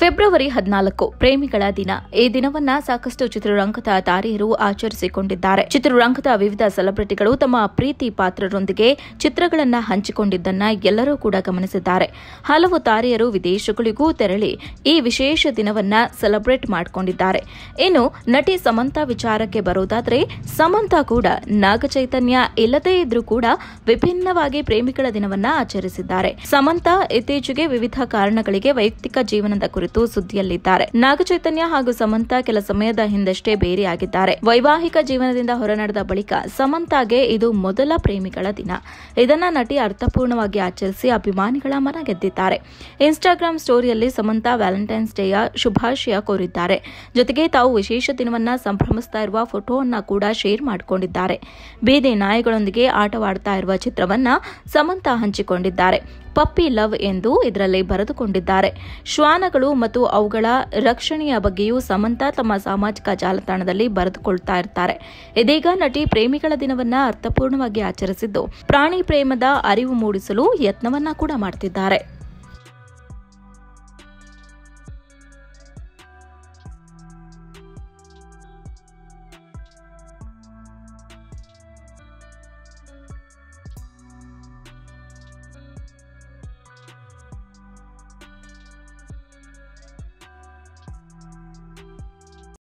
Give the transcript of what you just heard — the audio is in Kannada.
ಫೆಬ್ರವರಿ 14 ಪ್ರೇಮಿಗಳ ದಿನ. ಈ ದಿನವನ್ನ ಸಾಕಷ್ಟು ಚಿತ್ರರಂಗದ ತಾರೆಯರು ಆಚರಿಸಿಕೊಂಡಿದ್ದಾರೆ. ಚಿತ್ರರಂಗದ ವಿವಿಧ ಸೆಲೆಬ್ರಿಟಿಗಳು ತಮ್ಮ ಪ್ರೀತಿ ಪಾತ್ರರೊಂದಿಗೆ ಚಿತ್ರಗಳನ್ನ ಹಂಚಿಕೊಂಡಿದ್ದನ್ನ ಎಲ್ಲರೂ ಕೂಡ ಗಮನಿಸಿದ್ದಾರೆ. ಹಲವು ತಾರೆಯರು ವಿದೇಶಗಳಿಗೂ ತೆರಳಿ ಈ ವಿಶೇಷ ದಿನವನ್ನ ಸೆಲೆಬ್ರೇಟ್ ಮಾಡಿಕೊಂಡಿದ್ದಾರೆ. ಇನ್ನು ನಟಿ ಸಮಂತಾ ವಿಚಾರಕ್ಕೆ ಬರೋದಾದ್ರೆ, ಸಮಂತಾ ಕೂಡ ನಾಗಚೈತನ್ಯ ಇಲ್ಲದೇ ಇದ್ರೂ ಕೂಡ ವಿಭಿನ್ನವಾಗಿ ಪ್ರೇಮಿಗಳ ದಿನವನ್ನ ಆಚರಿಸಿದ್ದಾರೆ. ಸಮಂತಾ ಇತ್ತೀಚೆಗೆ ವಿವಿಧ ಕಾರಣಗಳಿಗೆ ವೈಯಕ್ತಿಕ ಜೀವನದ ಕುರಿತು ಸುದ್ದಿಯಲ್ಲಿದ್ದಾರೆ. ನಾಗಚೈತನ್ಯ ಹಾಗೂ ಸಮಂತಾ ಕೆಲ ಸಮಯದ ಹಿಂದಷ್ಟೇ ಬೇರೆಯಾಗಿದ್ದಾರೆ. ವೈವಾಹಿಕ ಜೀವನದಿಂದ ಹೊರನಡೆದ ಬಳಿಕ ಸಮಂತಾಗೆ ಇದು ಮೊದಲ ಪ್ರೇಮಿಗಳ ದಿನ. ಇದನ್ನ ನಟಿ ಅರ್ಥಪೂರ್ಣವಾಗಿ ಆಚರಿಸಿ ಅಭಿಮಾನಿಗಳ ಮನ ಗೆದ್ದಿದ್ದಾರೆ. ಇನ್ಸ್ಟಾಗ್ರಾಂ ಸ್ಟೋರಿಯಲ್ಲಿ ಸಮಂತಾ ವ್ಯಾಲೆಂಟೈನ್ಸ್ ಡೇಯ ಶುಭಾಶಯ ಕೋರಿದ್ದಾರೆ. ಜೊತೆಗೆ ತಾವು ವಿಶೇಷ ದಿನವನ್ನ ಸಂಭ್ರಮಿಸ್ತಾ ಇರುವ ಫೋಟೋವನ್ನ ಕೂಡ ಶೇರ್ ಮಾಡಿಕೊಂಡಿದ್ದಾರೆ. ಬೀದಿ ನಾಯಿಗಳೊಂದಿಗೆ ಆಟವಾಡ್ತಾ ಇರುವ ಚಿತ್ರವನ್ನ ಸಮಂತಾ ಹಂಚಿಕೊಂಡಿದ್ದಾರೆ. ಪಪ್ಪಿ ಲವ್ ಎಂದು ಇದರಲ್ಲಿ ಬರೆದುಕೊಂಡಿದ್ದಾರೆ. ಶ್ವಾನಗಳು ಮತ್ತು ಅವುಗಳ ರಕ್ಷಣೆಯ ಬಗ್ಗೆಯೂ ಸಮಂತಾ ತಮ್ಮ ಸಾಮಾಜಿಕ ಜಾಲತಾಣದಲ್ಲಿ ಬರೆದುಕೊಳ್ತಾ ಇರ್ತಾರೆ. ಇದೀಗ ನಟಿ ಪ್ರೇಮಿಗಳ ದಿನವನ್ನ ಅರ್ಥಪೂರ್ಣವಾಗಿ ಆಚರಿಸಿದ್ದು, ಪ್ರಾಣಿ ಪ್ರೇಮದ ಅರಿವು ಮೂಡಿಸಲು ಯತ್ನವನ್ನ ಕೂಡ ಮಾಡ್ತಿದ್ದಾರೆ.